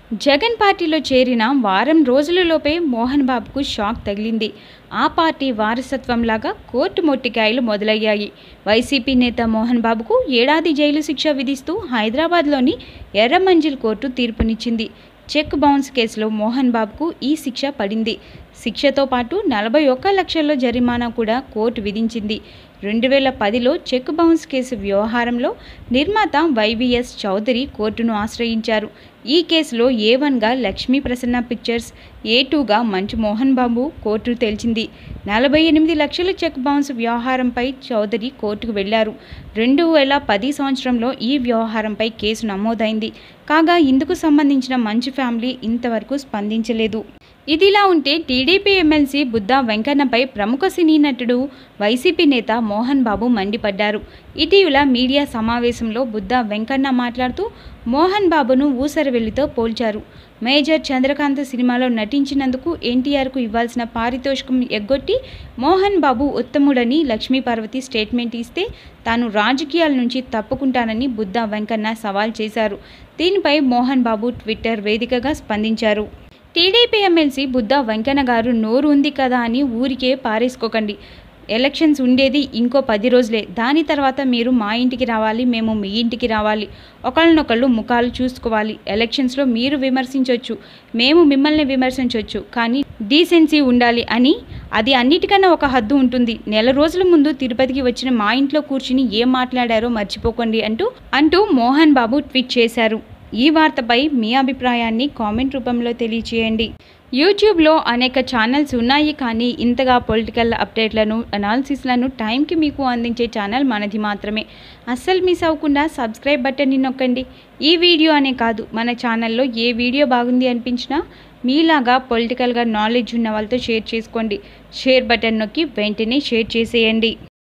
జగన్ పార్టీలో చేరిన వారం రోజులలోపే మోహన్ బాబుకు షాక్ తగిలింది. ఆ పార్టీ వారసత్వంలాగా కోర్టు మొట్టికాయలు మొదలయ్యాయి. వైసీపీ నేత మోహన్ బాబుకు ఏడాది జైలు శిక్ష విధిస్తూ హైదరాబాద్లోని ఎర్రమంజిల్ కోర్టు తీర్పునిచ్చింది. చెక్ బౌన్స్ కేసులో మోహన్ బాబుకు ఈ శిక్ష పడింది. శిక్షతో పాటు 41 లక్షల జరిమానా కూడా కోర్టు విధించింది. 2010లో చెక్ బౌన్స్ కేసు వ్యవహారంలో నిర్మాత వైవీఎస్ చౌదరి కోర్టును ఆశ్రయించారు. ఈ కేసులో A1గా లక్ష్మీ ప్రసన్న పిక్చర్స్, A2గా మంచు మోహన్ బాబు కోర్టు తేల్చింది. 48 లక్షల చెక్ బౌన్స్ వ్యవహారంపై చౌదరి కోర్టుకు వెళ్లారు. 2010 సంవత్సరంలో ఈ వ్యవహారంపై కేసు నమోదైంది. కాగా ఇందుకు సంబంధించిన మంచు ఫ్యామిలీ ఇంతవరకు స్పందించలేదు. ఇదిలా ఉంటే టీడీపీ ఎమ్మెల్సీ బుద్దా వెంకన్నపై ప్రముఖ సినీ నటుడు వైసీపీ నేత మోహన్ బాబు మండిపడ్డారు. ఇటీవల మీడియా సమావేశంలో బుద్దా వెంకన్న మాట్లాడుతూ మోహన్ బాబును ఊసరవెల్లితో పోల్చారు. మేజర్ చంద్రకాంత్ సినిమాలో నటించినందుకు ఎన్టీఆర్కు ఇవ్వాల్సిన పారితోషికం ఎగ్గొట్టి మోహన్ బాబు ఉత్తముడని లక్ష్మీపార్వతి స్టేట్మెంట్ ఇస్తే తాను రాజకీయాల నుంచి తప్పుకుంటానని బుద్దా వెంకన్న సవాల్ చేశారు. దీనిపై మోహన్ బాబు ట్విట్టర్ వేదికగా స్పందించారు. టీడీపీ ఎమ్మెల్సీ బుద్దా వెంకన్న గారు నోరు ఉంది కదా అని ఊరికే పారేసుకోకండి. ఎలక్షన్స్ ఉండేది ఇంకో 10 రోజులే. దాని తర్వాత మీరు మా ఇంటికి రావాలి, మేము మీ ఇంటికి రావాలి. ఒకళ్ళనొకళ్ళు ముఖాలు చూసుకోవాలి. ఎలక్షన్స్లో మీరు విమర్శించవచ్చు, మేము మిమ్మల్ని విమర్శించవచ్చు, కానీ డీసెన్సీ ఉండాలి అని. అది అన్నిటికన్నా ఒక హద్దు ఉంటుంది. నెల రోజుల ముందు తిరుపతికి వచ్చిన మా ఇంట్లో కూర్చుని ఏం మాట్లాడారో మర్చిపోకండి అంటూ మోహన్ బాబు ట్వీట్ చేశారు. ఈ వార్తపై మీ అభిప్రాయాన్ని కామెంట్ రూపంలో తెలియచేయండి. యూట్యూబ్లో అనేక ఛానల్స్ ఉన్నాయి, కానీ ఇంతగా పొలిటికల్ అప్డేట్లను, అనాలిసిస్లను టైంకి మీకు అందించే ఛానల్ మనది మాత్రమే. అస్సలు మిస్ అవ్వకుండా సబ్స్క్రైబ్ బటన్ని నొక్కండి. ఈ వీడియో అనే కాదు, మన ఛానల్లో ఏ వీడియో బాగుంది అనిపించినా మీలాగా పొలిటికల్గా నాలెడ్జ్ ఉన్న వాళ్ళతో షేర్ చేసుకోండి. షేర్ బటన్ నొక్కి వెంటనే షేర్ చేసేయండి.